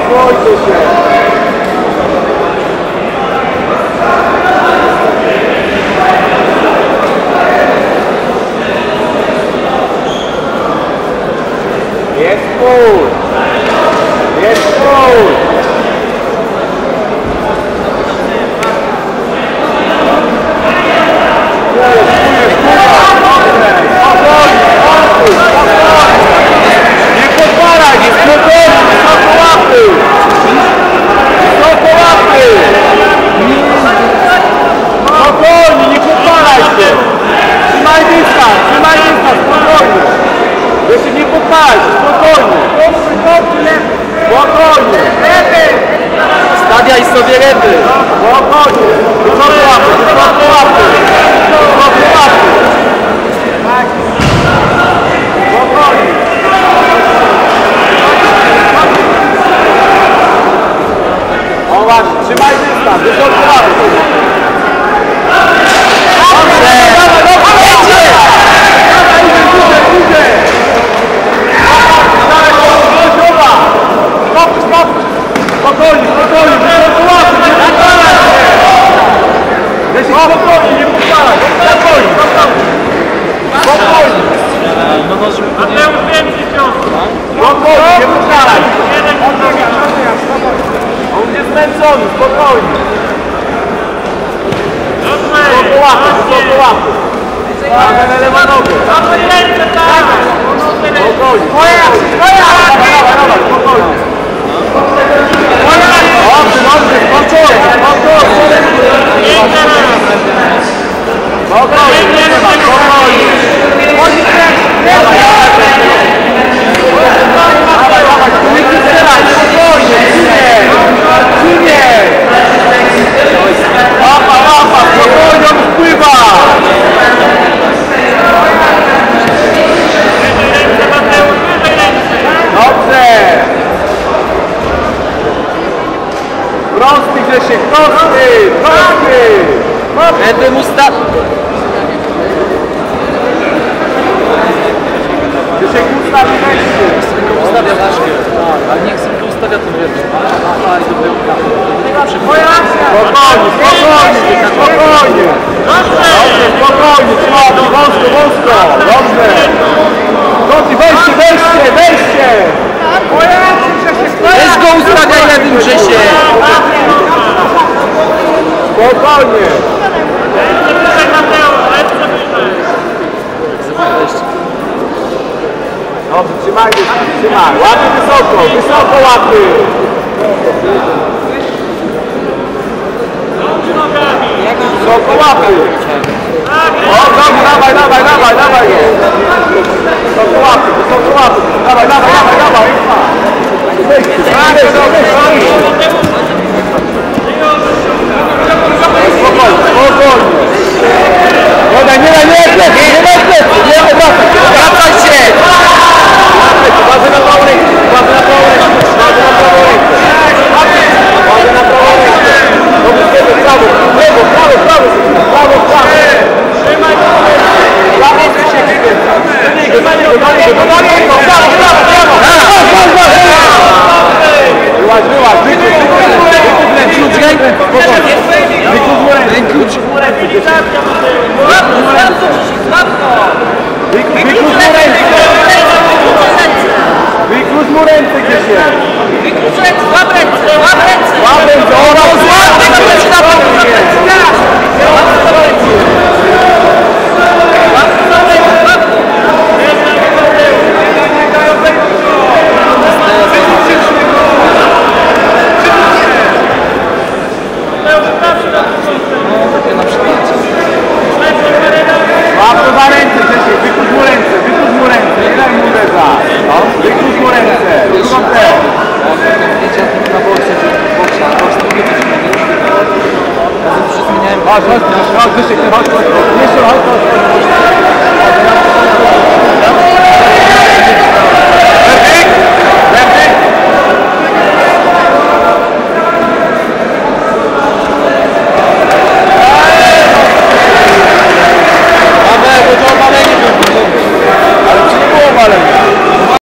Uspokójcie się. Jest pół. Jest pół. Nie podpalaj, nie spokojnie, wysoko łapy! Wysoko łapy! Spokojnie, nie podpalaj się! Trzymaj dystans, spokojnie! Jeszcze nie podpalaj się, spokojnie! Spokojnie! Stawiaj sobie ryby! Spokojnie! Wysoko łapy, wysoko łapy! Wysoko łapy! Spokojnie! O właśnie, trzymaj dystans, wysoko łapy! Dobrze! Spokojnie, spokojnie, wysoko łapy, nie podpalaj się! Spokojnie, nie podpalaj, spokojnie! Spokojnie! Mateusz więcej ciągnie! Spokojnie, nie podpalaj! On jest zmęczony, spokojnie! Wysoko łapy, wysoko łapy! Dawaj na lewą nogę! Spokojnie, dawaj, spokojnie! Dobrze, dobrze, spokojnie, spokojnie! Spokojnie, spokojnie! Dawaj, dawaj, nie strzelaj, spokojnie, nie! Łapa, łapa, spokojnie, on wpływa! Dobrze! Prosty Grzesiek, prosty! Prosty! Będę mu Grzesiek ustawi wejście! Ustawia troszkę. Ale niech sobie ustawia to wiedzę. Spokojnie, spokojnie, spokojnie! Dobrze, spokojnie, trzymaj, wąsko, wąsko! Dobrze! Koty, wejście, wejście, wejście! Weź go ustawiaj lewym Grzesie. Spokojnie! Dobrze, trzymaj się, trzymaj! Łapy wysoko, wysoko łapy! Wysoko łapy! O, dobrze, dawaj, dawaj, dawaj, dawaj! Wysoko łapy, wysoko łapy! Dawaj, dawaj, dawaj, dawaj! Spokojnie, spokojnie! Nie daj, nie daj, nie daj, nie daj, nie obracaj! Wracaj się! Uważaj na prawą rękę, uważaj na prawą rękę, uważaj na prawą rękę! Uważaj na prawą rękę! Dobrze, sobie, prawo, lewo, prawo, prawo, prawo, prawo! Trzymaj go! Prawo, się chwilę! Do niego, do niego, do niego, do niego! Prawo, prawo, prawo! Wyłaź, wyłaź, wykuć rękę, spokojnie! Wykuć mu rękę! Wykuć mu rękę! Wyklucz mu ręce, Grzesiek! Wyklucz ręce, łap ręce, łap ręce! Łap ręce, ona złap ręce! Łap to za ręce, Grzesiek, wyklucz mu ręce, wyklucz mu ręce, nie daj mu uderza! Wyklucz mu ręce, drugą też! Na boksie, Chodź, chodź, chodź, Grzesiek, chodź, chodź, chodź, chodź, chodź, chodź, chodź.